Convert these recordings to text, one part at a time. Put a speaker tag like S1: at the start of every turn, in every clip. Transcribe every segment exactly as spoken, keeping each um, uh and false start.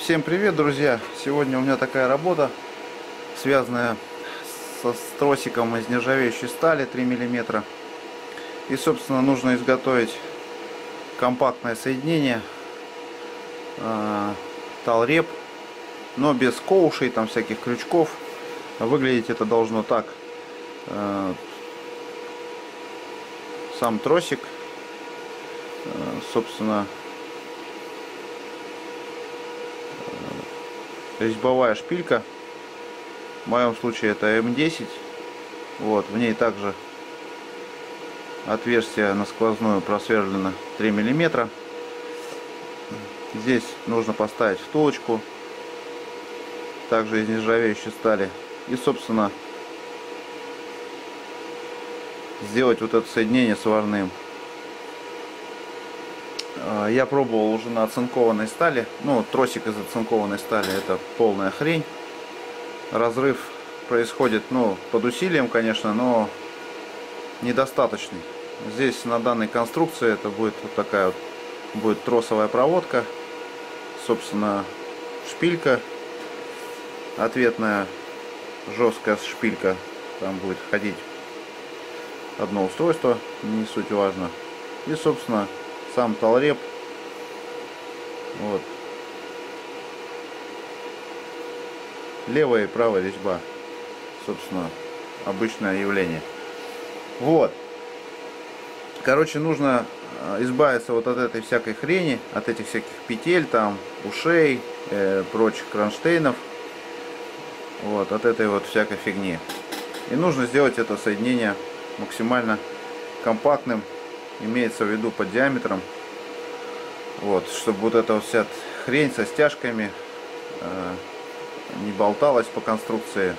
S1: Всем привет, друзья! Сегодня у меня такая работа, связанная со с тросиком из нержавеющей стали три миллиметра. И, собственно, нужно изготовить компактное соединение э, талреп, но без коушей, там всяких крючков. Выглядеть это должно так. Э, сам тросик, э, собственно, резьбовая шпилька, в моем случае это эм десять, вот, в ней также отверстие на сквозную просверлено три миллиметра. Здесь нужно поставить втулочку, также из нержавеющей стали, и, собственно, сделать вот это соединение сварным. Я пробовал уже на оцинкованной стали. Ну, тросик из оцинкованной стали — это полная хрень. Разрыв происходит, ну, под усилием, конечно, но недостаточный. Здесь на данной конструкции это будет вот такая вот, будет тросовая проводка, собственно, шпилька, ответная жесткая шпилька. Там будет ходить одно устройство, не суть важно. И, собственно, сам талреп. Вот. Левая и правая резьба. Собственно, обычное явление. Вот. Короче, нужно избавиться вот от этой всякой хрени, от этих всяких петель, там, ушей, э, прочих кронштейнов. Вот, от этой вот всякой фигни. И нужно сделать это соединение максимально компактным. Имеется в виду под диаметром, вот, чтобы вот эта вот вся хрень со стяжками э, не болталась по конструкции,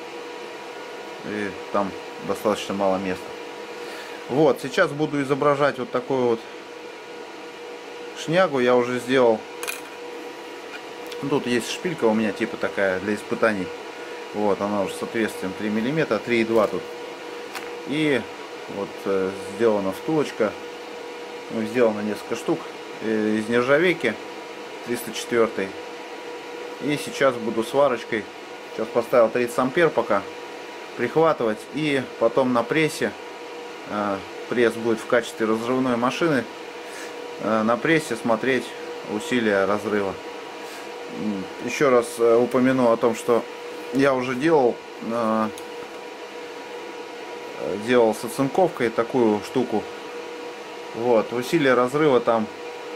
S1: и там достаточно мало места. Вот, сейчас буду изображать вот такую вот шнягу. Я уже сделал. Тут есть шпилька у меня типа такая для испытаний. Вот, она уже с отверстием три миллиметра, три и два тут. И вот э, сделана втулочка, ну, сделано несколько штук э, из нержавейки триста четыре. И сейчас буду сварочкой, сейчас поставил тридцать ампер пока, прихватывать, и потом на прессе, э, пресс будет в качестве разрывной машины, э, на прессе смотреть усилия разрыва. Еще раз э, упомяну о том, что я уже делал э, делал с оцинковкой такую штуку. Вот, усилие разрыва там,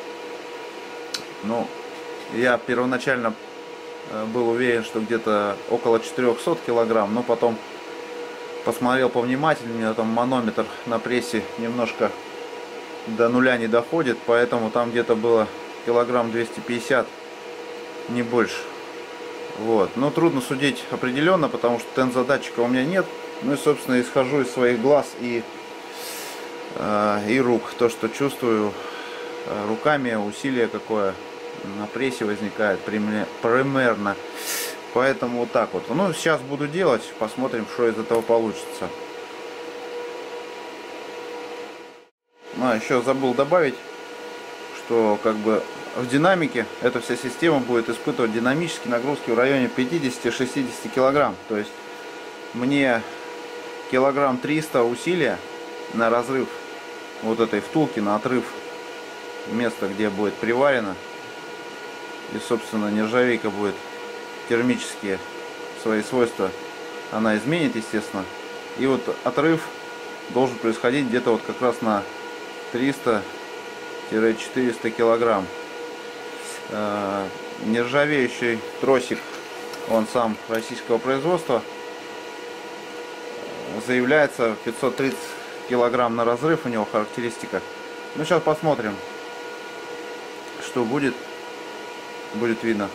S1: ну, я первоначально был уверен, что где-то около четырёхсот килограмм, но потом посмотрел повнимательнее, там манометр на прессе немножко до нуля не доходит, поэтому там где-то было килограмм двести пятьдесят, не больше. Вот, но трудно судить определенно, потому что тензодатчика у меня нет. Ну и, собственно, исхожу из своих глаз и, э, и рук. То, что чувствую э, руками, усилие какое на прессе возникает примерно. Поэтому вот так вот. Ну, сейчас буду делать, посмотрим, что из этого получится. А, еще забыл добавить, что как бы в динамике эта вся система будет испытывать динамические нагрузки в районе пятидесяти-шестидесяти килограмм. То есть мне килограмм триста усилия на разрыв вот этой втулки, на отрыв места, где будет приварено. И, собственно, нержавейка будет термические свои свойства, она изменит, естественно. И вот отрыв должен происходить где-то вот как раз на триста-четыреста килограмм. Э, нержавеющий тросик, он сам российского производства, заявляется пятьсот тридцать килограмм на разрыв, у него характеристика. Ну, сейчас посмотрим, что будет, будет видно.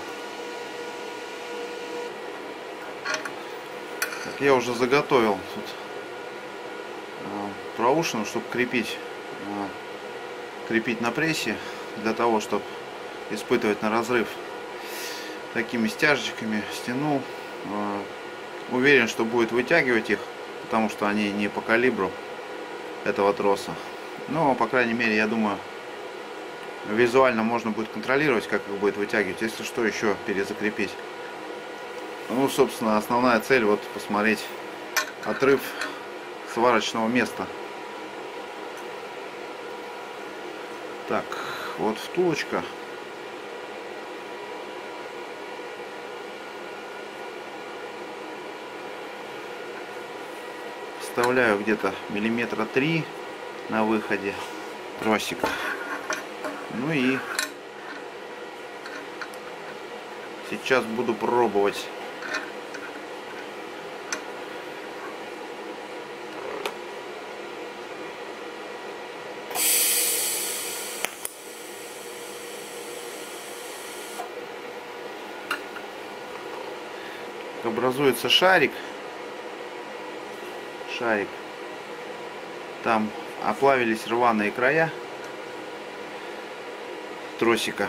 S1: Так, я уже заготовил тут э, проушину, чтобы крепить, э, крепить на прессе, для того, чтобы испытывать на разрыв такими стяжечками. Стянул, э, уверен, что будет вытягивать их, потому что они не по калибру этого троса. Но, по крайней мере, я думаю, визуально можно будет контролировать, как их будет вытягивать, если что, еще перезакрепить. Ну, собственно, основная цель вот посмотреть отрыв сварочного места. Так, вот втулочка. Вставляю где-то миллиметра три на выходе тросик. Ну и сейчас буду пробовать. Образуется шарик. Шарик. Там оплавились рваные края тросика.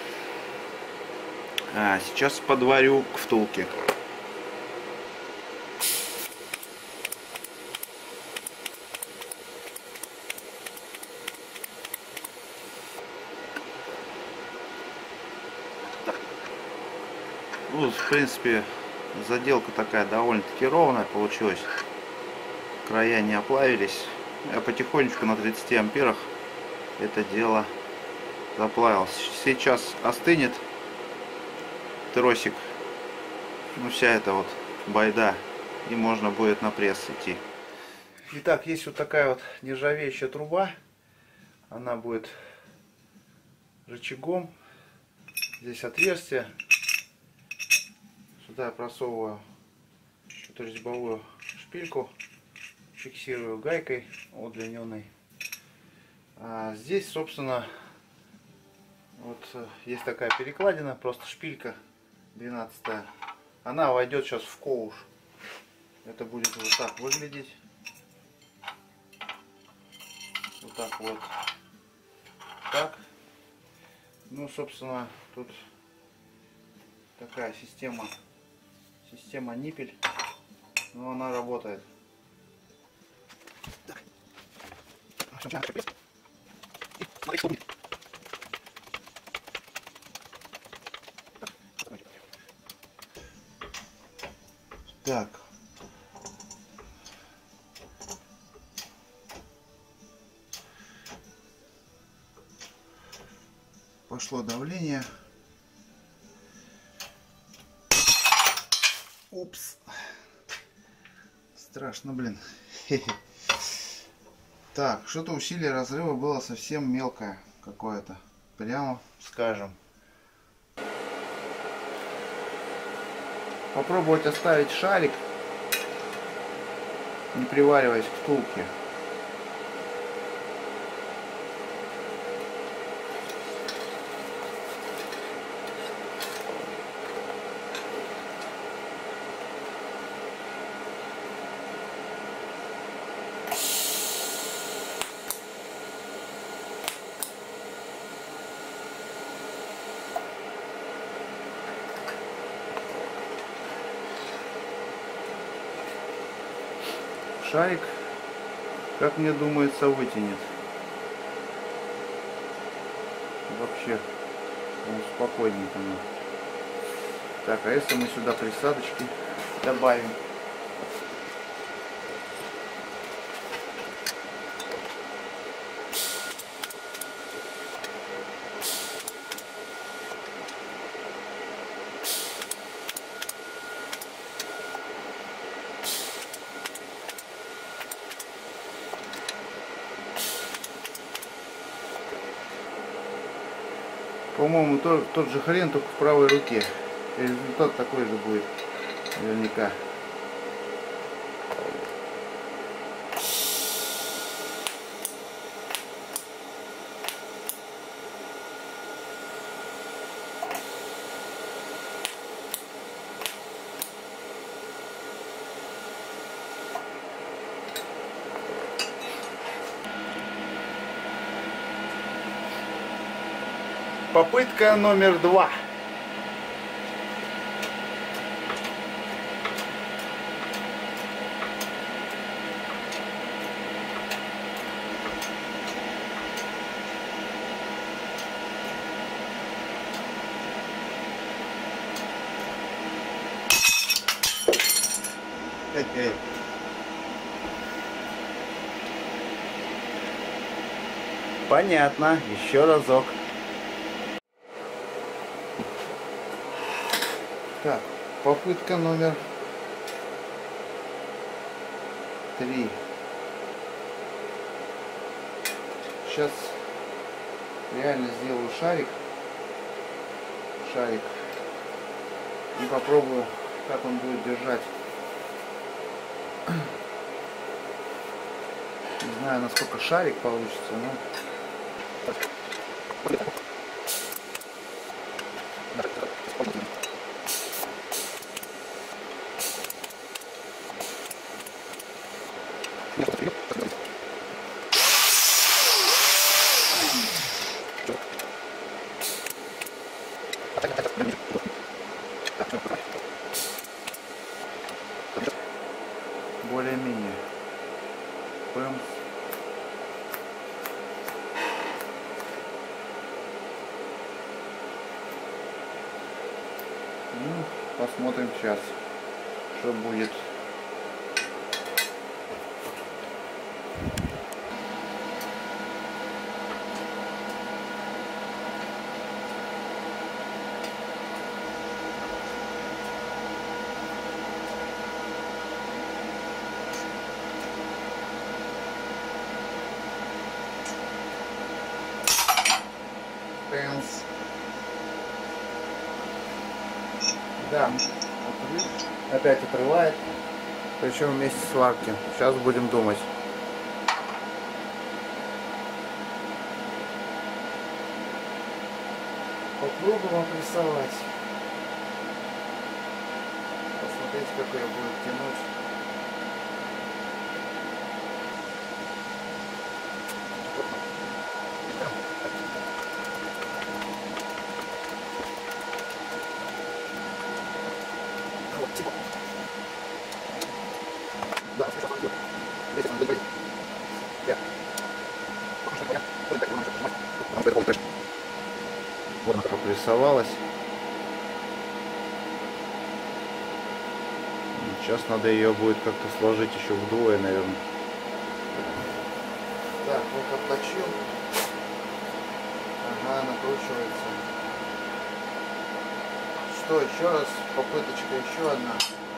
S1: А сейчас подварю к втулке. Ну, в принципе, заделка такая довольно-таки ровная получилась. Края не оплавились. Я потихонечку на тридцати амперах это дело заплавил. Сейчас остынет тросик. Ну, вся эта вот байда. И можно будет на пресс идти. Итак, есть вот такая вот нержавеющая труба. Она будет рычагом. Здесь отверстие. Сюда я просовываю эту резьбовую шпильку, фиксирую гайкой удлиненной. А здесь, собственно, вот есть такая перекладина, просто шпилька двенадцатая. Она войдет сейчас в ковш. Это будет вот так выглядеть. Вот так вот. Так. Ну, собственно, тут такая система. Система ниппель, но она работает. Так. Пошло давление. Упс. Страшно, блин. Так, что-то усилие разрыва было совсем мелкое какое-то. Прямо скажем. Попробовать оставить шарик, не привариваясь к втулке. Шарик, как мне думается, вытянет. Вообще, он спокойненько. Так, а если мы сюда присадочки добавим? По-моему, тот, тот же хрен, только в правой руке. И результат такой же будет, наверняка. Попытка номер два. Понятно. Еще разок. Так, попытка номер три. Сейчас реально сделаю шарик. Шарик. И попробую, как он будет держать. Не знаю, насколько шарик получится, но... Более-менее. Пэмс. Ну, посмотрим сейчас, что будет. Пэмс. Да, опять отрывает, причем вместе с сварки. Сейчас будем думать. Попробуем опрессовать. Посмотреть, как ее будет тянуть. Вот она попрессовалась. Сейчас надо ее будет как-то сложить еще вдвое, наверное. Так, вот обточил. Ага, накручивается. Что, еще раз, попыточка еще одна.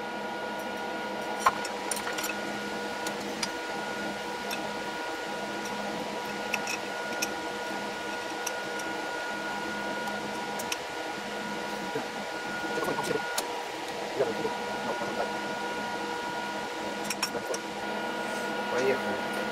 S1: Поехали.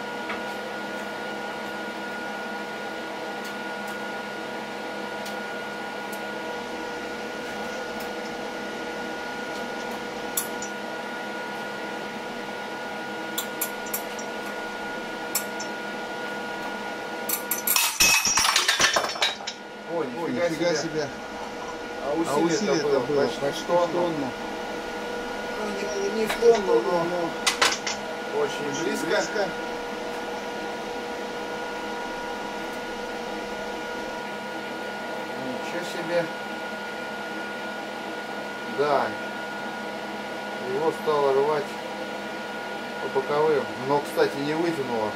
S1: О, нифига,
S2: Ой, нифига
S1: себе.
S2: себе.
S1: А усилие,
S2: А усилие
S1: это
S2: это
S1: было
S2: было
S1: почти
S2: почти
S1: в
S2: в
S1: тонну.
S2: тонну.
S1: Ну, не, не в тонну, но очень близко.
S2: Близко.
S1: Ничего себе. Да. Его стало рвать по боковым. Но, кстати, не вытянуло.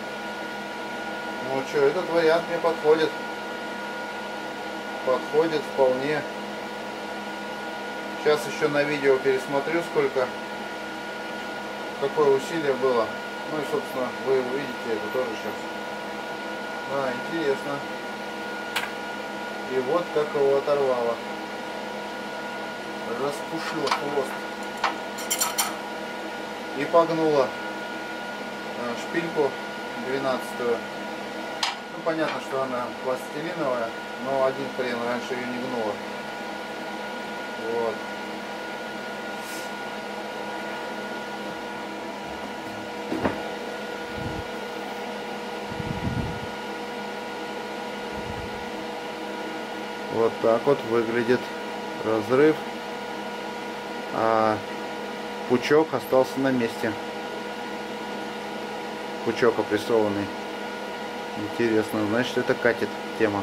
S1: Ну что, этот вариант мне подходит. Подходит вполне. Сейчас еще на видео пересмотрю, сколько, какое усилие было. Ну и, собственно, вы увидите это тоже сейчас. Да, интересно. И вот как его оторвало. Распушило хвост. И погнуло шпильку двенадцатую. Ну, понятно, что она пластилиновая, но один хрен раньше ее не гнуло. Вот. Вот так вот выглядит разрыв, а пучок остался на месте. Пучок опрессованный. Интересно, значит, это катит тема.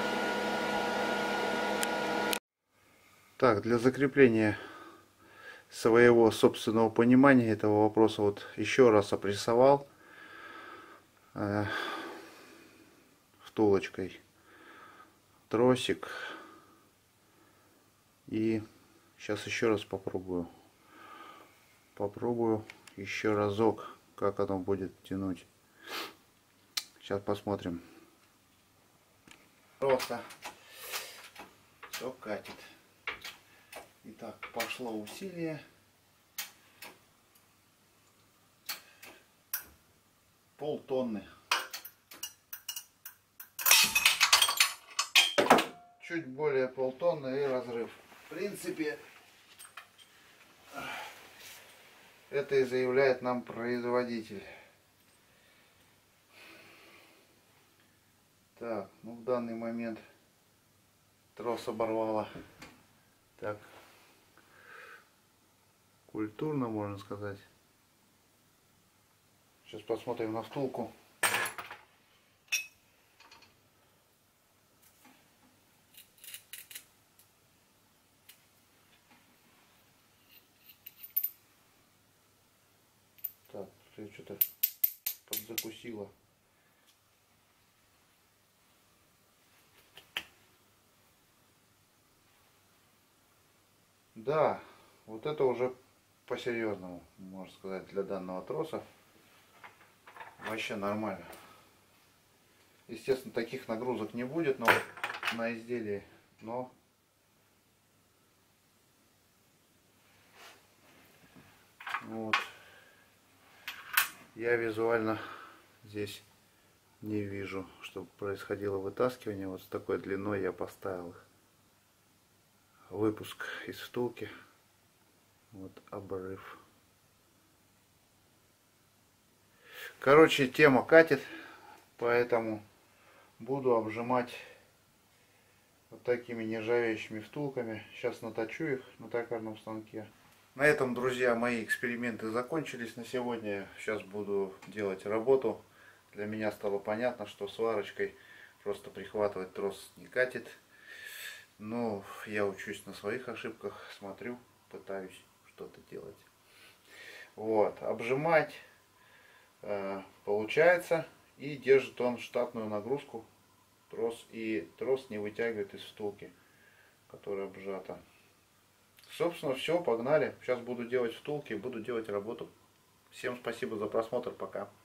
S1: Так, для закрепления своего собственного понимания этого вопроса вот еще раз опрессовал э, втулочкой тросик. И сейчас еще раз попробую. Попробую еще разок, как оно будет тянуть. Сейчас посмотрим. Просто все катит. Итак, пошло усилие. Полтонны. Чуть более полтонны и разрыв. В принципе, это и заявляет нам производитель. Так, ну в данный момент трос оборвало. Так, культурно, можно сказать. Сейчас посмотрим на втулку. Так, что-то подзакусило. Да, вот это уже по-серьезному, можно сказать, для данного троса. Вообще нормально. Естественно, таких нагрузок не будет, но на изделии, но вот я визуально здесь не вижу, чтобы происходило вытаскивание. Вот с такой длиной я поставил их. Выпуск из втулки. Вот обрыв. Короче, тема катит, поэтому буду обжимать вот такими нержавеющими втулками. Сейчас наточу их на токарном станке. На этом, друзья, мои эксперименты закончились на сегодня. Сейчас буду делать работу. Для меня стало понятно, что сварочкой просто прихватывать трос не катит. Но я учусь на своих ошибках, смотрю, пытаюсь что-то делать. Вот, обжимать э, получается, и держит он штатную нагрузку, трос, и трос не вытягивает из втулки, которая обжата. Собственно, все, погнали. Сейчас буду делать втулки, буду делать работу. Всем спасибо за просмотр, пока.